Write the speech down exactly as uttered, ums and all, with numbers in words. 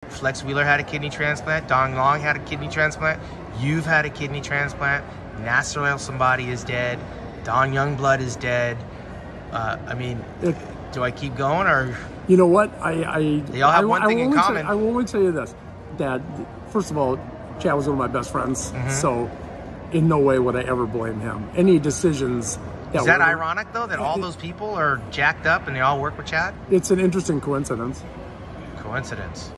Flex Wheeler had a kidney transplant. Don Long had a kidney transplant. You've had a kidney transplant. Nasser El Somebody is dead. Don Youngblood is dead. Uh, I mean, it, do I keep going or? You know what? I, I they all have I, one I, thing I in common. Say, I will only tell you this, Dad. First of all, Chad was one of my best friends, mm-hmm. so in no way would I ever blame him. Any decisions. That is that were, ironic though that all those people are jacked up and they all work with Chad? It's an interesting coincidence. Coincidence.